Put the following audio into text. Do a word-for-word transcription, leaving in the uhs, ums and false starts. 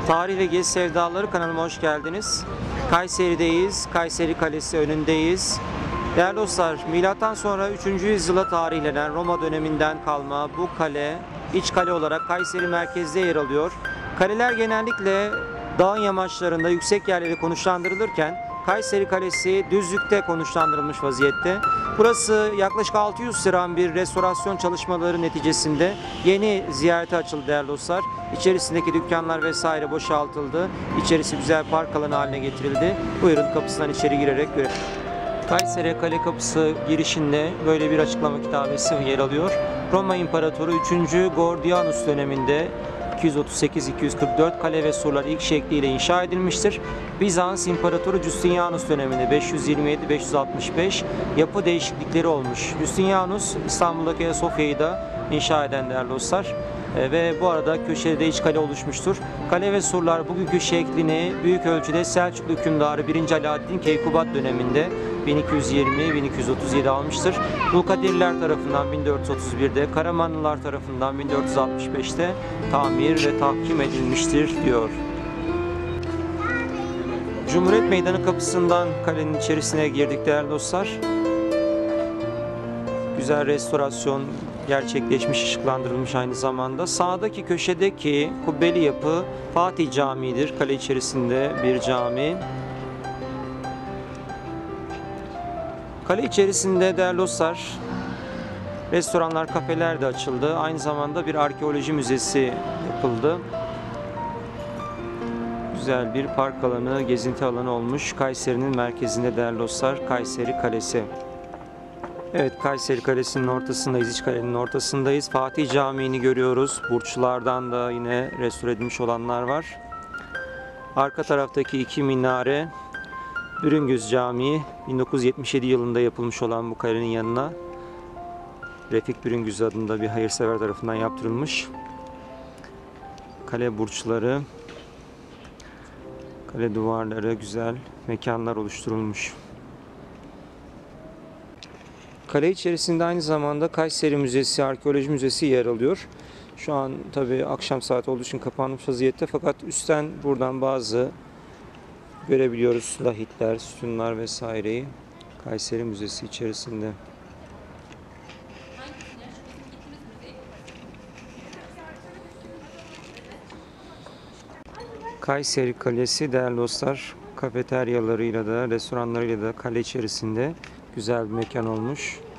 Tarih ve Gezi Sevdaları kanalıma hoş geldiniz. Kayseri'deyiz. Kayseri Kalesi önündeyiz. Değerli dostlar, milattan sonra üçüncü yüzyıla tarihlenen Roma döneminden kalma bu kale, iç kale olarak Kayseri merkezde yer alıyor. Kaleler genellikle dağın yamaçlarında yüksek yerleri konuşlandırılırken Kayseri Kalesi düzlükte konuşlandırılmış vaziyette. Burası yaklaşık altı yüz süren bir restorasyon çalışmaları neticesinde yeni ziyarete açıldı değerli dostlar. İçerisindeki dükkanlar vesaire boşaltıldı. İçerisi güzel park alanı haline getirildi. Buyurun, kapısından içeri girerek görelim. Kayseri Kale Kapısı girişinde böyle bir açıklama kitabesi yer alıyor. Roma İmparatoru üçüncü Gordianus döneminde iki yüz otuz sekiz iki yüz kırk dört kale ve surlar ilk şekliyle inşa edilmiştir. Bizans İmparatoru Justinianus döneminde beş yüz yirmi yedi beş yüz altmış beş yapı değişiklikleri olmuş. Justinianus İstanbul'daki Ayasofya'yı da inşa eden değerli dostlar. E, ve bu arada köşede iç kale oluşmuştur. Kale ve surlar bugünkü şeklini büyük ölçüde Selçuklu hükümdarı birinci Alaaddin Keykubat döneminde bin iki yüz yirmi bin iki yüz otuz yedi almıştır. Dulkadirliler tarafından bin dört yüz otuz birde, Karamanlılar tarafından bin dört yüz altmış beşte tamir ve tahkim edilmiştir diyor. Cumhuriyet Meydanı kapısından kalenin içerisine girdik değerli dostlar. Güzel restorasyon gerçekleşmiş, ışıklandırılmış aynı zamanda. Sağdaki köşedeki kubbeli yapı Fatih Camii'dir. Kale içerisinde bir cami. Kale içerisinde değerli dostlar restoranlar, kafeler de açıldı. Aynı zamanda bir arkeoloji müzesi yapıldı. Güzel bir park alanı, gezinti alanı olmuş. Kayseri'nin merkezinde değerli dostlar, Kayseri Kalesi. Evet, Kayseri Kalesi'nin ortasındayız, iç kalenin ortasındayız. Fatih Camii'ni görüyoruz. Burçlardan da yine restore edilmiş olanlar var. Arka taraftaki iki minare Bürüngüz Camii, bin dokuz yüz yetmiş yedi yılında yapılmış olan bu kalenin yanına Refik Bürüngüz adında bir hayırsever tarafından yaptırılmış. Kale burçları, kale duvarları, güzel mekanlar oluşturulmuş. Kale içerisinde aynı zamanda Kayseri Müzesi, Arkeoloji Müzesi yer alıyor. Şu an tabii akşam saati olduğu için kapanmış vaziyette, fakat üstten buradan bazı görebiliyoruz lahitler, sütunlar vesaireyi Kayseri Müzesi içerisinde. Kayseri Kalesi değerli dostlar, kafeteryalarıyla da restoranlarıyla da kale içerisinde güzel bir mekan olmuş.